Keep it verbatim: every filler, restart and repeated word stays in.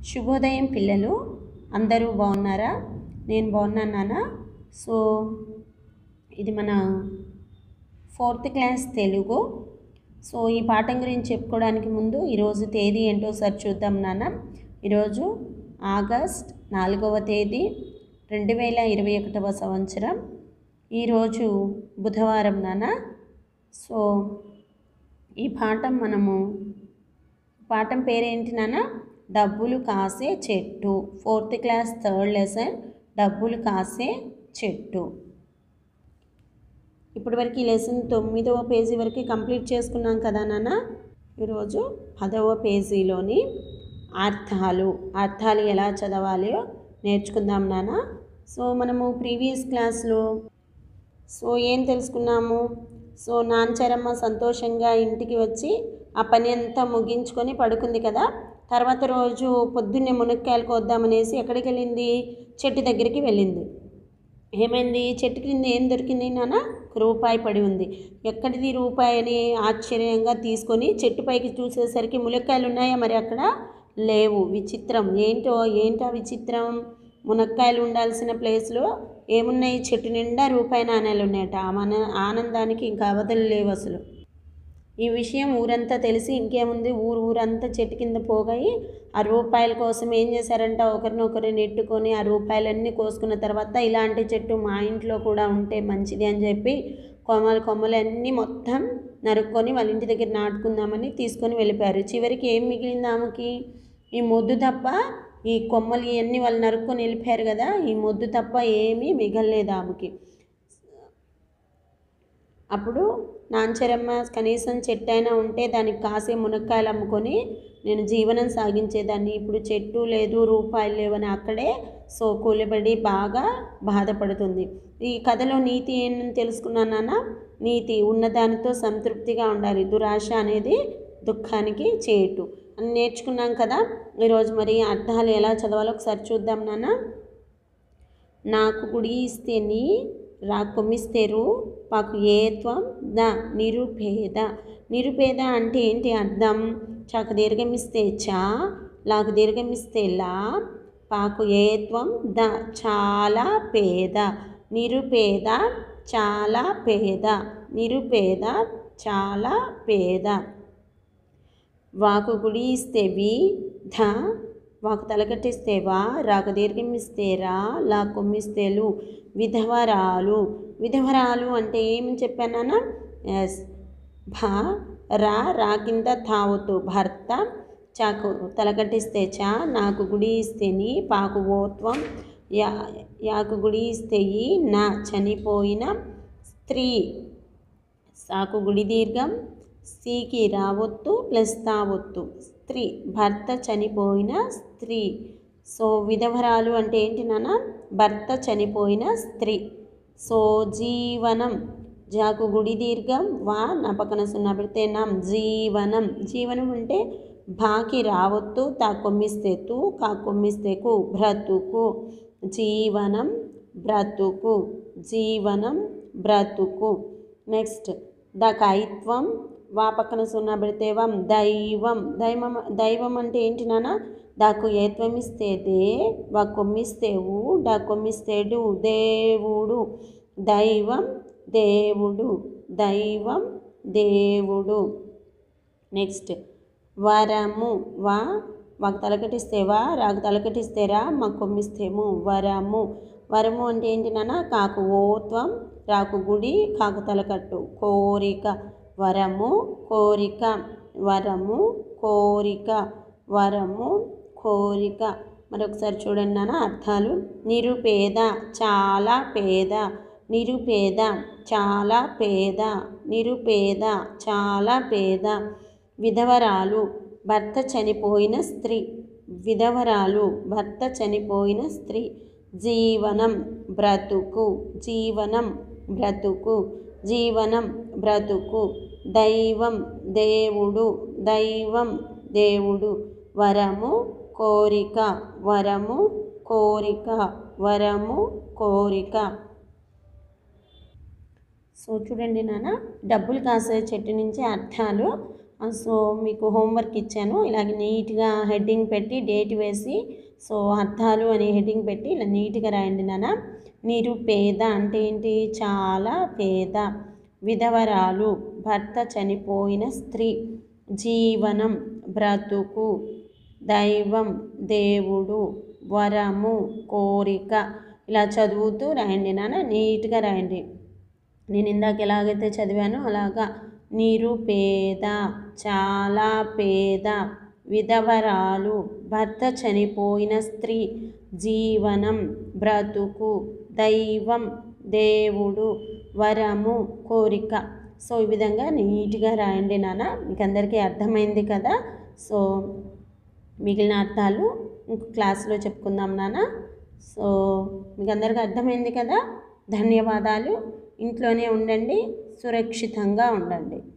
శుభోదయం పిల్లలు, అందరూ బాగున్నారా? నేను బాగున్నాను నాన్న. సో ఇది మన ఫోర్త్ క్లాస్ తెలుగు. సో ఈ పాఠం గురించి చెప్పుకోవడానికి ముందు ఈరోజు తేదీ ఏంటో సార్ చూద్దాం నాన్న. ఈరోజు ఆగస్ట్ నాలుగవ తేదీ రెండు వేల ఇరవై ఒకటవ సంవత్సరం. ఈరోజు బుధవారం నాన్న. సో ఈ పాఠం మనము పాఠం పేరేంటి నాన్న? డబ్బులు కాసే చెట్టు. ఫోర్త్ క్లాస్ థర్డ్ లెసన్ డబ్బులు కాసే చెట్టు. ఇప్పటి వరకు ఈ లెసన్ తొమ్మిదవ పేజీ వరకు కంప్లీట్ చేసుకున్నాం కదా నాన్న. ఈరోజు పదవ పేజీలోని అర్థాలు అర్థాలు ఎలా చదవాలో నేర్చుకుందాం నాన్న. సో మనము ప్రీవియస్ క్లాస్లో సో ఏం తెలుసుకున్నాము? సో నాంచరమ్మ సంతోషంగా ఇంటికి వచ్చి ఆ పని అంతా ముగించుకొని పడుకుంది కదా. తర్వాత రోజు పొద్దున్నే మునక్కాయలు కోద్దామనేసి ఎక్కడికి వెళ్ళింది? చెట్టు దగ్గరికి వెళ్ళింది. ఏమైంది? చెట్టు కింద ఏం దొరికింది నాన్న? రూపాయి పడి ఉంది. ఎక్కడిది రూపాయి అని ఆశ్చర్యంగా తీసుకొని చెట్టు పైకి చూసేసరికి మునక్కాయలు ఉన్నాయా? మరి అక్కడ లేవు. విచిత్రం. ఏంటో ఏంటా విచిత్రం? మునక్కాయలు ఉండాల్సిన ప్లేస్లో ఏమున్నాయి? చెట్టు నిండా రూపాయి నాణ్యాలు ఉన్నాయట. మన ఆనందానికి ఇంకా అవధులు లేవు అసలు. ఈ విషయం ఊరంతా తెలిసి ఇంకేముంది, ఊరు ఊరంతా చెట్టు కింద పోగాయి ఆ రూపాయల కోసం ఏం చేశారంట, ఒకరినొకరు నెట్టుకొని ఆ రూపాయలన్నీ కోసుకున్న తర్వాత ఇలాంటి చెట్టు మా ఇంట్లో కూడా ఉంటే మంచిది అని చెప్పి కొమ్మలు కొమ్మలన్నీ మొత్తం నరుక్కొని వాళ్ళ ఇంటి దగ్గర నాటుకుందామని తీసుకొని వెళ్ళిపోయారు. చివరికి ఏం మిగిలింది ఆమెకి? ఈ మొద్దు తప్ప, ఈ కొమ్మలు ఇవన్నీ వాళ్ళు నరుక్కొని వెళ్ళిపోయారు కదా, ఈ మొద్దు తప్ప ఏమీ మిగలలేదు ఆమెకి. అప్పుడు నాంచరమ్మ కనీసం చెట్టు అయినా ఉంటే దానికి కాసే మునక్కాయలు అమ్ముకొని నేను జీవనం సాగించేదాన్ని. ఇప్పుడు చెట్టు లేదు, రూపాయలు లేవని అక్కడే సో కూలిబడి బాగా బాధపడుతుంది. ఈ కథలో నీతి ఏంటని తెలుసుకున్నానా? నీతి ఉన్నదానితో సంతృప్తిగా ఉండాలి. దురాశ అనేది దుఃఖానికి చేటు అని నేర్చుకున్నాం కదా. ఈరోజు మరి అర్థాలు ఎలా చదవాలో ఒకసారి చూద్దాం నాన్న. నాకు కుడి ఇస్తే నీ, రా కొమ్మిస్తేరు, పాకు ఏత్వం, ద నిరుపేద. నిరుపేద అంటే ఏంటి అర్థం? చాకు దీర్ఘమిస్తే చా, లాకు దీర్ఘమిస్తే లా, పాకు ఏత్వం ద చాలా పేద. నిరుపేద చాలా పేద. నిరుపేద చాలా పేద. వాకు గుడి ఇస్తే వి, ధ, వాకు తలకట్టిస్తే వా, రాకు దీర్ఘమిస్తే రా, లా కొమ్మిస్తే లు. విధవరాలు. విధవరాలు అంటే ఏమని చెప్పానా? ఎస్, భ, రా, రా కింద తావొత్తు భర్త, చాకు తలకట్టిస్తే చా, నాకు గుడి ఇస్తే నీ, పాకు ఓత్వం, యా యాకు గుడి ఇస్తే ఈ, నా చనిపోయిన స్త్రీ, సాకు గుడి దీర్ఘం, సీకి రావొత్తు ప్లస్ తావొత్తు స్త్రీ, భర్త చనిపోయిన స్త్రీ. సో విధవరాలు అంటే ఏంటి నాన్న? భర్త చనిపోయిన స్త్రీ. సో జీవనం, జాకు గుడి దీర్ఘం, వా నా పక్కన సున్నా పెడితే nam, జీవనం. జీవనం అంటే భాకి రావొత్తు, తా కొమ్మిస్తే తు, కా కొమ్మిస్తే కు, బ్రతుకు. జీవనం బ్రతుకు. జీవనం బ్రతుకు. నెక్స్ట్ దకైత్వం, వా పక్కన సున్నా పెడితే వం, దైవం. దైవం దైవం అంటే ఏంటి నాన్న? దాకు ఏత్వం ఇస్తే దే, వా కొమ్మిస్తే ఊ, డా కొమ్మిస్తే డు, దేవుడు. దైవం దేవుడు. దైవం దేవుడు. నెక్స్ట్ వరము, వా వాకు తలకటిస్తే వా, రాకు తలకటిస్తే రా, మాకు కొమ్మిస్తేము. వరము. వరము అంటే ఏంటి నాన్న? కాకు ఓత్వం, రాకు గుడి, కాకు తలకట్టు, కోరిక. వరము కోరిక. వరము కోరిక. వరము కోరిక. మరొకసారి చూడండి నాన్న అర్థాలు. నిరుపేద చాలా పేద. నిరుపేద చాలా పేద. నిరుపేద చాలా పేద. విధవరాలు భర్త చనిపోయిన స్త్రీ. విధవరాలు భర్త చనిపోయిన స్త్రీ. జీవనం బ్రతుకు. జీవనం బ్రతుకు. జీవనం బ్రతుకు. దైవం దేవుడు. దైవం దేవుడు. వరము కోరిక. వరము కోరిక. వరము కోరిక. సో చూడండి నాన్న, డబ్బులు కాసే చెట్టు నుంచి అర్థాలు. సో మీకు హోంవర్క్ ఇచ్చాను. ఇలాగ నీట్గా హెడ్డింగ్ పెట్టి డేట్ వేసి సో అర్థాలు అనే హెడ్డింగ్ పెట్టి ఇలా నీట్గా రాయండి నాన్న. నిరుపేద అంటే ఏంటి? చాలా పేద. విధవరాలు భర్త చనిపోయిన స్త్రీ. జీవనం బ్రతుకు. దైవం దేవుడు. వరము కోరిక. ఇలా చదువుతూ రాయండి నాన్న, నీట్గా రాయండి. నేను ఇందాక ఎలాగైతే చదివానో అలాగా. నిరుపేద చాలా పేద. విధవరాలు భర్త చనిపోయిన స్త్రీ. జీవనం బ్రతుకు. దైవం దేవుడు. వరము కోరిక. సో ఈ విధంగా నీట్గా రాయండి నాన్న. మీకు అందరికీ అర్థమైంది కదా? సో మిగిలిన అర్థాలు ఇంకో క్లాస్లో చెప్పుకుందాం నాన్న. సో మీకు అందరికీ అర్థమైంది కదా? ధన్యవాదాలు. ఇంట్లోనే ఉండండి, సురక్షితంగా ఉండండి.